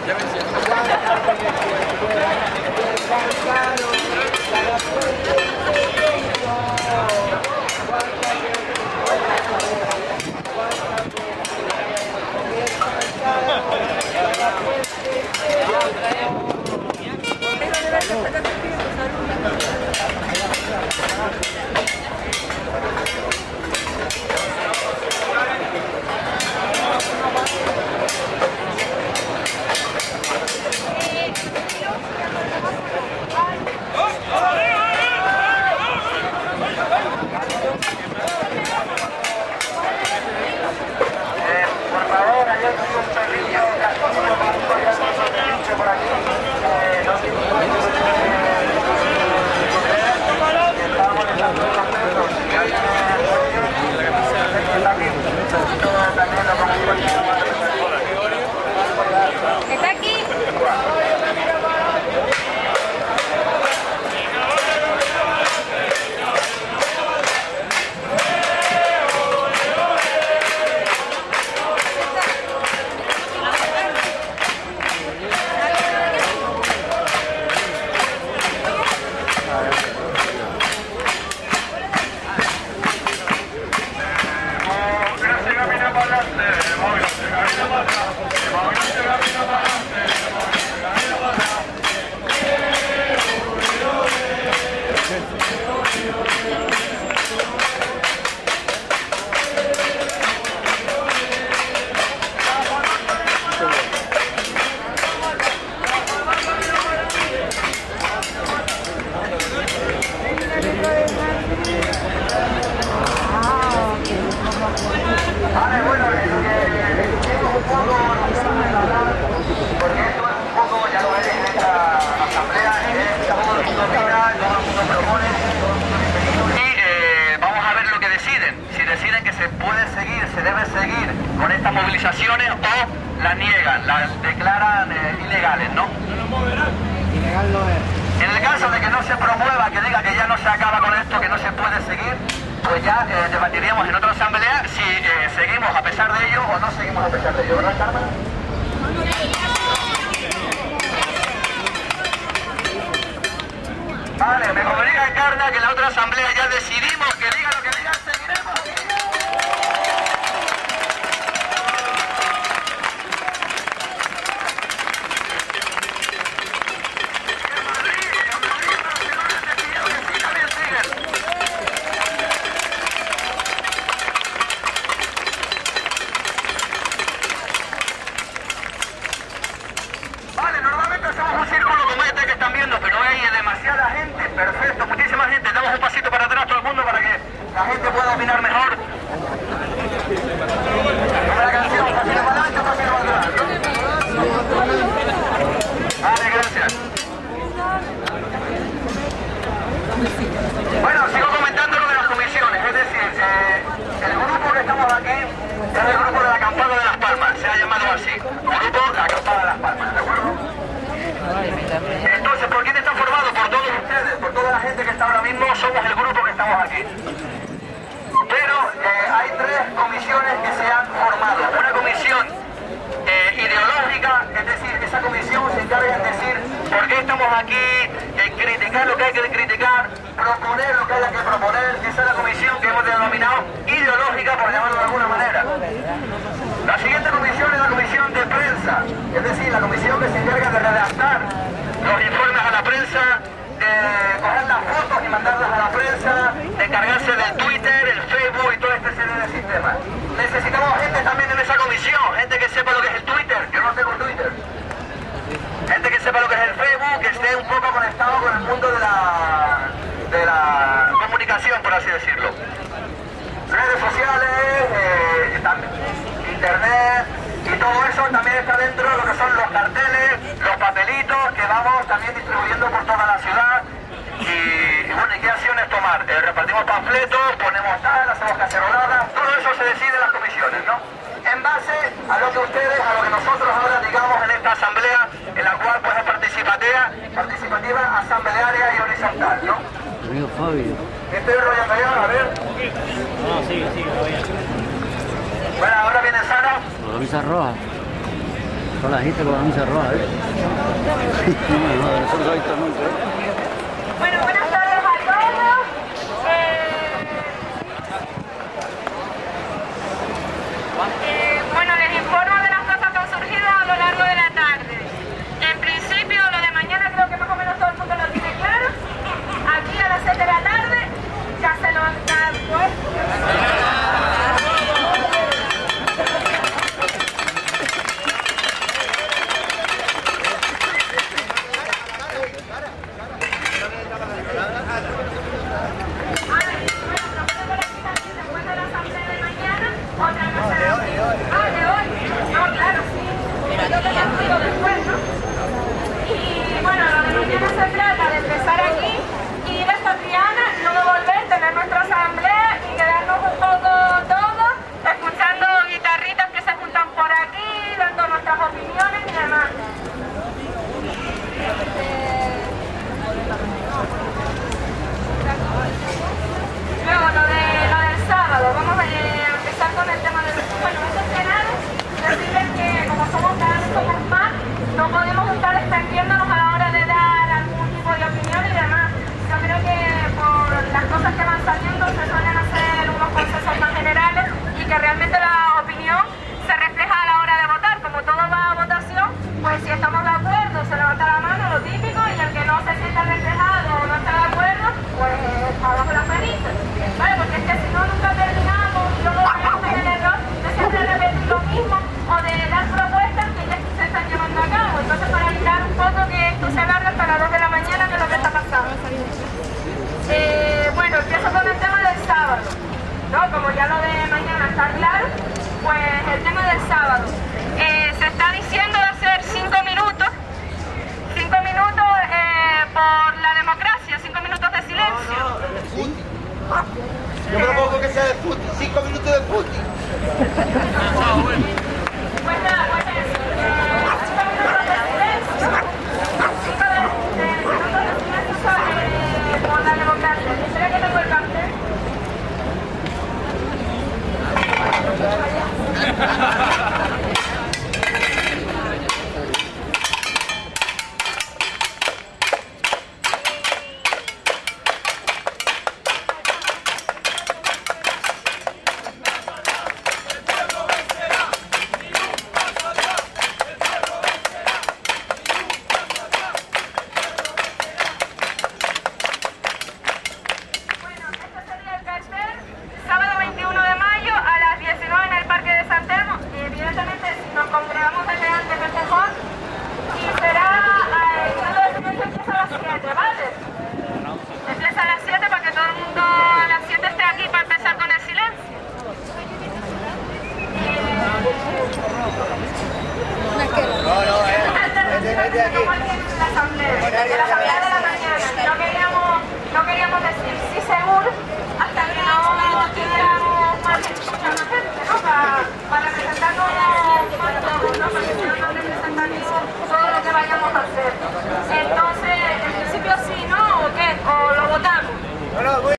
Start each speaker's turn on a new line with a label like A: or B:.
A: ¿Está aquí?
B: Movilizaciones o las niegan, las declaran ilegales, ¿no?
C: Ilegal no es.
B: En el caso de que no se promueva, que diga que ya no se acaba con esto, que no se puede seguir, pues ya debatiríamos en otra asamblea si seguimos a pesar de ello o no seguimos a pesar de ello, ¿verdad, Carmen? Vale, me comunica Encarna que en la otra asamblea ya decidimos que diga lo que diga, seguiremos. Perfecto, muchísima gente, damos un pasito para atrás todo el mundo para que la gente pueda opinar mejor. Una canción, pasito para adelante, pasito para atrás. Vale, gracias. Bueno, sigo comentando lo de las comisiones, es decir, el grupo que estamos aquí es el grupo de la Acampada de Las Palmas, se ha llamado así, Grupo de la Acampada de Las Palmas, ¿de acuerdo? Entonces, ¿por quién está formado? Por todos ustedes, por toda la gente que está ahora mismo, somos el grupo que estamos aquí. Pero hay tres comisiones que se han formado. Una comisión ideológica, es decir, esa comisión se encarga de decir por qué estamos aquí, criticar lo que hay que criticar, proponer lo que haya que proponer. Esa es la comisión que hemos denominado ideológica, por llamarlo de alguna manera. La siguiente comisión es la comisión de prensa, es decir, la comisión que se encarga de redactar los informes a la prensa, de coger las fotos y mandarlas a la prensa, de encargarse del Twitter, el Facebook y toda esta serie de sistemas. Necesitamos gente también en esa comisión, gente que sepa lo que es el Twitter, yo no tengo Twitter. Gente que sepa lo que es el Facebook, que esté un poco conectado con el mundo de la comunicación, por así decirlo. Redes sociales, internet y todo eso también está dentro de lo que son los carteles, los papelitos que vamos también distribuyendo por toda la ciudad. Y bueno, ¿y qué acciones tomar? Repartimos panfletos, ponemos tal, hacemos caceroladas, todo eso se decide en las comisiones, ¿no? En base a lo que ustedes, a lo que nosotros ahora digamos en esta asamblea, en la cual pues es participativa, asamblearia y horizontal, ¿no?
C: Amigo Fabio.
B: Estoy enrollando ya, a ver.
C: No, sigue, todavía.
B: Bueno, ahora viene Sara.
C: Con la camisa roja. Toda la gente con la camisa roja, ¿eh? Eso no lo he visto nunca, ¿eh?
A: Bueno, buenas tardes a todos. Bueno, les informo de las cosas que han surgido a lo largo de la tarde. En principio, lo de mañana creo que más o menos todo el mundo lo tiene claro. Aquí a las 6 de la tarde ya se lo han dado. Y bueno, lo de mañana se trata de empezar aquí, ir hasta Triana, luego volver, tener nuestra asamblea y quedarnos un poco todos, escuchando guitarritas que se juntan por aquí, dando nuestras opiniones y demás. Luego, lo del sábado, vamos a empezar con el tema del... Bueno, antes que nada, decirles que como somos cada vez somos más, no podemos estar extendiéndonos a la hora de dar algún tipo de opinión y demás. Yo creo que por las cosas que van saliendo se suelen hacer unos consensos más generales y que realmente la opinión se refleja a la hora de votar. Como todo va a votación, pues si estamos de acuerdo se levanta la mano, lo típico, y el que no se sienta reflejado o no está de acuerdo, pues abajo las manitas. ¿Vale? Porque es que si no nunca terminamos, luego caemos en el error de siempre repetir lo mismo o de dar propuestas que ya se están llevando a cabo. Entonces, para evitar un poco que esto se alargue hasta las 2 de la mañana, que es lo que está pasando. Bueno, empiezo con el tema del sábado, ¿no? Como ya lo de mañana está claro, pues el tema del sábado. Se está diciendo de hacer 5 minutos por la democracia, 5 minutos de silencio.
D: Yo propongo que sea de fútbol, 5 minutos de fútbol.
A: Pues nada, pues eso. 5 minutos de silencio. 5 minutos de silencio por la democracia. Espera que tengo el cartel. Sábado 21 de mayo a las 19 en el Parque de San Telmo. Evidentemente, si nos congregamos desde antes, mejor. Y será, empieza a las 7, ¿vale? Empieza a las 7 para que todo el mundo a las 7 esté aquí para empezar con el silencio. La asamblea de la mañana. No queríamos decir sí seguro hasta que no tuviéramos más escuchando gente, ¿no? Para representarnos más todos, ¿no? Para que seamos representativos todo lo que vayamos a hacer. Entonces, en principio sí, ¿no? ¿O qué? ¿O lo votamos?